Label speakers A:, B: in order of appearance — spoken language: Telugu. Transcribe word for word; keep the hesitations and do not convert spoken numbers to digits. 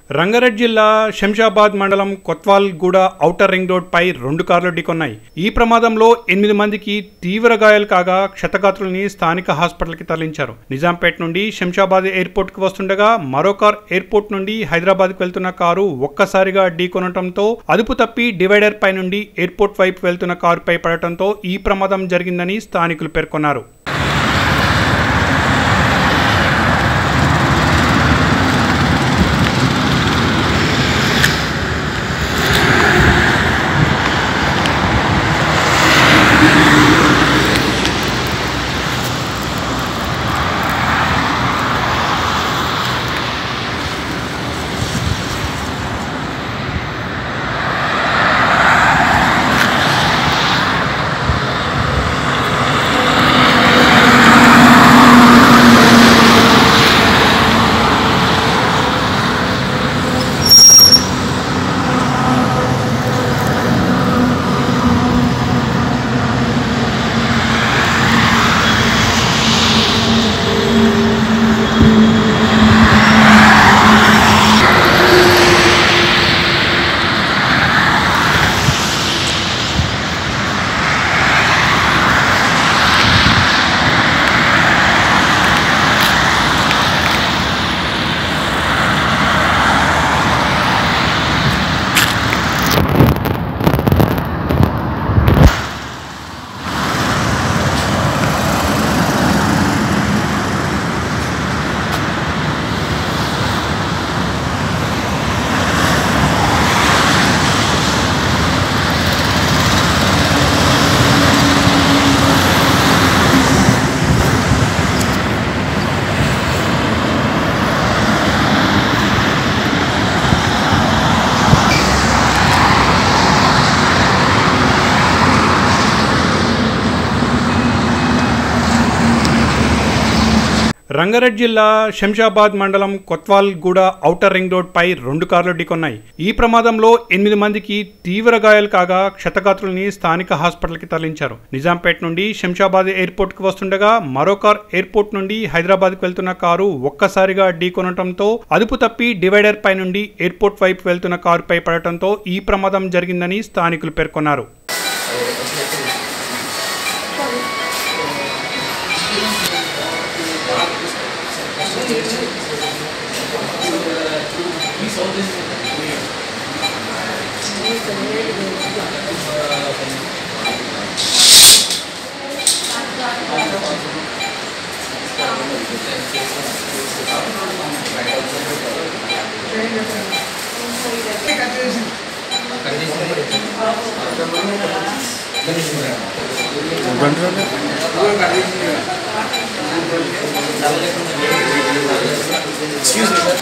A: రంగారెడ్డి జిల్లా శంషాబాద్ మండలం కొత్వాల్ గూడ ఔటర్ రింగ్ రోడ్ పై రెండు కార్లు ఢీకొన్నాయి. ఈ ప్రమాదంలో ఎనిమిది మందికి తీవ్ర గాయాలు కాగా క్షతగాత్రుల్ని స్థానిక హాస్పిటల్కి తరలించారు. నిజాంపేట్ నుండి శంషాబాద్ ఎయిర్పోర్ట్ కు వస్తుండగా మరో కార్ ఎయిర్పోర్ట్ నుండి హైదరాబాద్ కు వెళ్తున్న కారు ఒక్కసారిగా ఢీకొనడంతో అదుపు తప్పి డివైడర్ పై నుండి ఎయిర్పోర్ట్ వైపు వెళ్తున్న కారుపై పడటంతో ఈ ప్రమాదం జరిగిందని స్థానికులు పేర్కొన్నారు. రంగారెడ్డి జిల్లా శంషాబాద్ మండలం కొత్వాల్ గూడ ఔటర్ రింగ్ రోడ్ పై రెండు కార్లు ఢీకొన్నాయి. ఈ ప్రమాదంలో ఎనిమిది మందికి తీవ్ర గాయాలు కాగా క్షతగాత్రుల్ని స్థానిక హాస్పిటల్కి తరలించారు. నిజాంపేట్ నుండి శంషాబాద్ ఎయిర్పోర్ట్ కు వస్తుండగా మరో కార్ ఎయిర్పోర్ట్ నుండి హైదరాబాద్ కు వెళ్తున్న కారు ఒక్కసారిగా ఢీకొనడంతో అదుపు తప్పి డివైడర్ పై నుండి ఎయిర్పోర్ట్ వైపు వెళ్తున్న కారుపై పడటంతో ఈ ప్రమాదం జరిగిందని స్థానికులు పేర్కొన్నారు.
B: Excuse me.